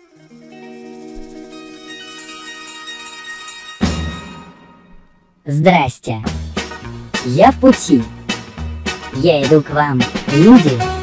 Здрасте. Я в пути. Я иду к вам, люди.